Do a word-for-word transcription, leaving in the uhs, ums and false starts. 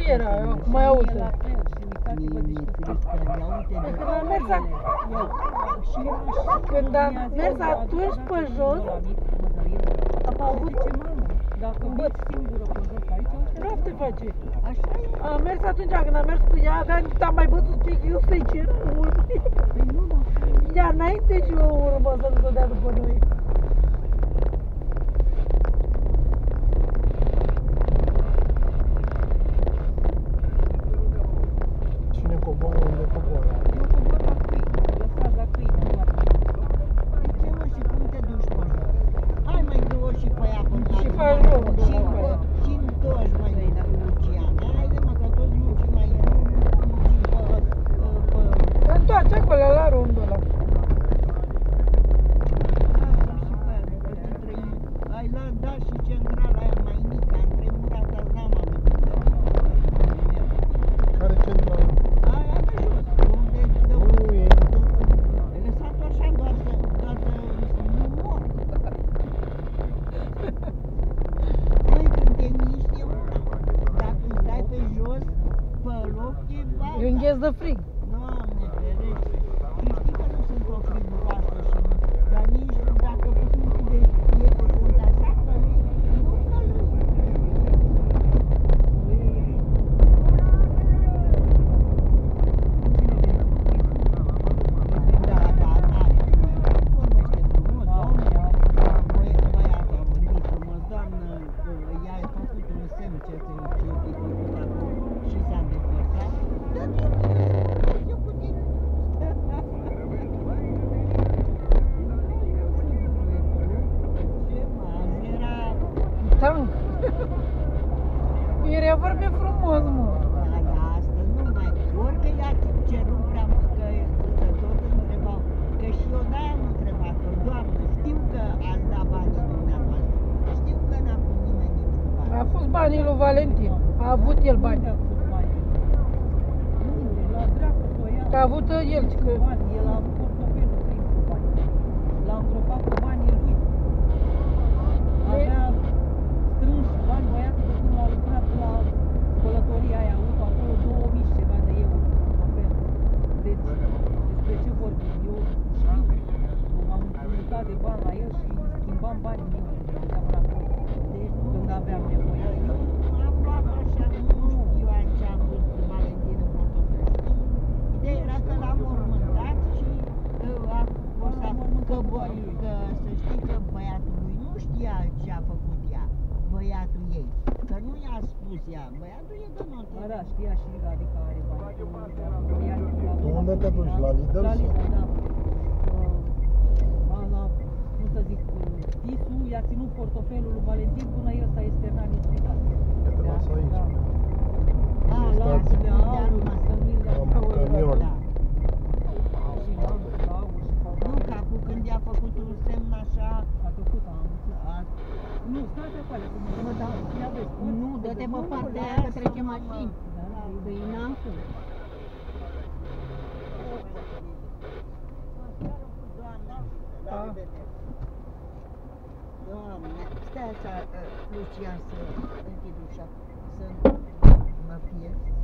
era, acum mai aude. La fel, și uitați-vă de ce Pe când am mers a- Când am mers atunci pe jos, am avut ce mamă, dacă băt. vii singură pe jos aici, ăștia Noapte face. așa e. Am mers atunci când am mers cu ea, aveam, am mai bătut ce eu să-i cer în urmă. Păi nu, mă, Ea înainte și eu în urmă să nu se dea după noi. Cine coboară unde coboară? eu cobor la câini, lăsați la câini, nu la câini. Ce mă, și cum te duci pe jos? Hai mai du-o și pe ea până Și acum. faci rău, Și și pe ea. și întorci, măi, de Lucian. Haide, mă, că toți Luci mai e. Nu, nu, Luci pe... pe... Întoarce acolo la rondul ăla. Ai luat, da, și centrala aia mai mică, am tremurat, dar n-am avut timp. Care centrală? Aia de jos, unde dă Nu e. Ai lăsat-o așa doar să, doar să nu mor. Măi, când te miști e una. Dacă îi dai pe jos, pe loc, e alta. E un ghez de frig. Doamne ferește, și știi că nu sunt o friguroasă și nu, dar nici dacă puțin de piete sunt așa, că nu călui. Da, da, da, vorbește frumos, domnule, băiatul a vorbit frumos, doamnă, i-a făcut un semn ce te-a făcut acolo și s-a depărtat. Dă-te eu cu tine. Ce mă, era... Tank. Era vorbe frumos, mă. Da, da, astăzi nu mai... Orică i-a cerut prea mult, că să tot întrebau, că și eu de-aia am întrebat-o, Doamnă, știu că ați dat banii dumneavoastră, știu că n-a pus nimeni niciun bani. A fost banii lui Valentin. A avut el bani. Unde a pus banii? Unde? La dracu să o ia. Că a avut el, că Bani, el a avut portofelul plin cu bani. L-a îngropat cu banii lui. Avea strâns bani băiatul de când a lucrat la spălătoria aia, a avut acolo două mii și ceva de euro portofel. Deci, despre ce vorbim? Eu știu, m-am mutat de bani la el și schimbam banii eu când mergeam la acolo. Deci, când aveam nevoie. Eu am luat așa, nu știu aici am văzut Valentin în portofel. Ideea era că l-am mormântat și uh, a, o să, că, bă, că să știi că băiatul lui nu știa ce a făcut ea, băiatul ei. Că nu i-a spus ea, băiatul e de notă. Da, da, știa și Gabi că are bani. Că ea la Tu unde te duci? La Lidl La sau? Lidl, da. Uh, la, cum să zic, Tisu i-a ținut portofelul lui Valentin până el s-a externat din spital. Că te lasă aici. Da. A, la Să să nu-i nu dea dea lui, lumea. să nu-i dea Am lui. camion. Da. Și n-am la uși, Nu, că acum când i-a făcut un semn așa, a făcut, am înțeles. a, Nu, stai pe acolo, că mă da, ia vezi, poți? nu, dă-te pe partea aia că trece mașini. Da, da, Că e înaltul. Doamne, Doamne, stai așa, Lucian, să închid ușa, să mă fie.